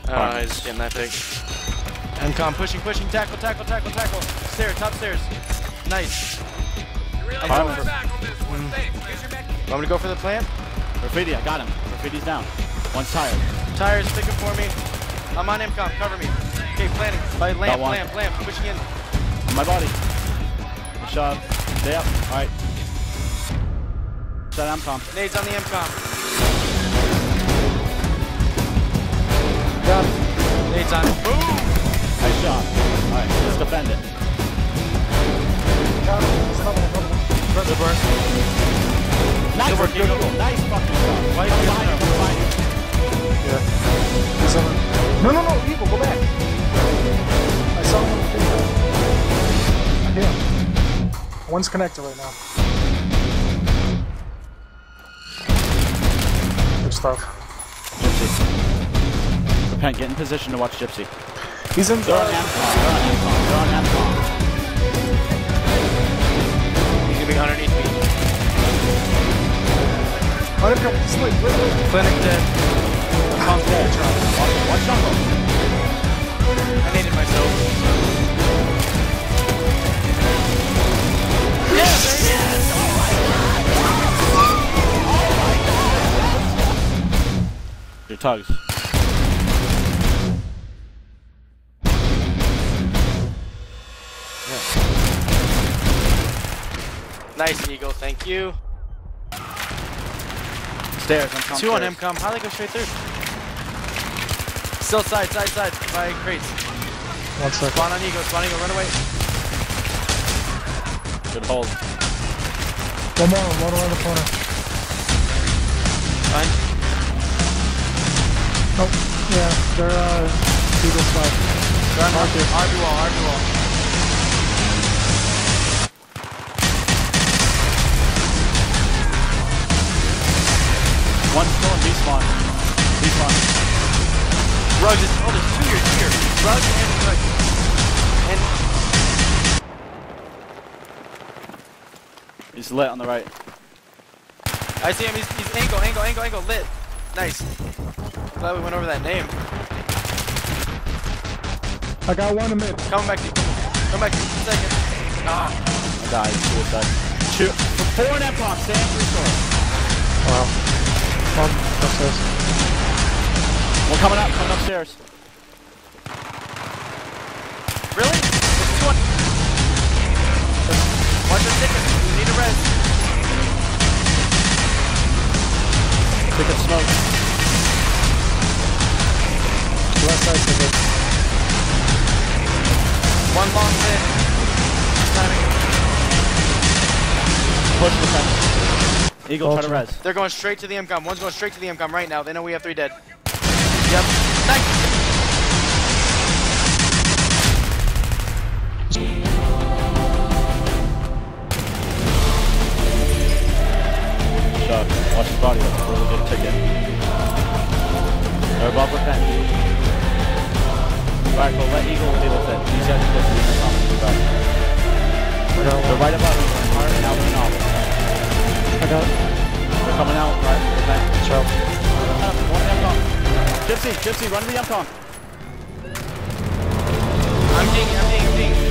He's getting that big. MCOM pushing, tackle. Stairs, top stairs. Nice. Want me to go for the plant? Graffiti, I got him. Graffiti's down. One's tired. Tires, picking for me. I'm on MCOM, cover me. Okay, planting. By lamp, pushing in. On my body. Shove. Stay up. Alright. Set MCOM. Nades on the MCOM. Got it. Nades on it. Boom! Nice shot. Alright, let's defend it. Got it. Good work. Nice work, Eagle. Nice fucking shot. Why are you behind him? Yeah. He's on. No, Eagle, go back. I saw him. I hit him. One's connected right now. Good stuff. Gypsy. Repent, get in position to watch Gypsy. He's in. They're on MCOM. He's gonna be underneath me. Clinic dead. MCOM's dead. Watch Jungle. I needed myself. Yes! Oh my god! Your tugs. Nice, Eagle, thank you. Stairs, MCOM. 2 on MCOM. How'd they go straight through? Still side. By crates. 1 second. Spawn on Eagle, run away. Good hold. One around the corner. Fine. Oh, yeah, they're Eagle side. They're on RB wall. One's still in B-spawn. Rug is, there's 2 here. Rug and Rug. And He's lit on the right. I see him, he's angle, lit. Nice. Glad we went over that name. I got one in mid. Come back to you. Second. Ah. I died. Suicide. 4 in MCOM. Stay on 3 short. Wow. One upstairs. One coming upstairs. Really? There's 2 on. Watch the ticket. We need a res. Ticket smoke. Left side ticket. 1 long hit. Timing. Push the fence. Eagle, try to res. They're going straight to the MCOM. One's going straight to the MCOM right now. They know we have 3 dead. Yep. Nice. Shot. Watch his body. That's a really good ticket. They're above the fence. Alright, well, let Eagle deal with it. These guys are just leaving the comments back. They're right above us. Hard and out and off. I got it. They're coming out, right? Okay. Ciao. One MCOM. Gypsy, run to the MCOM. I'm ding.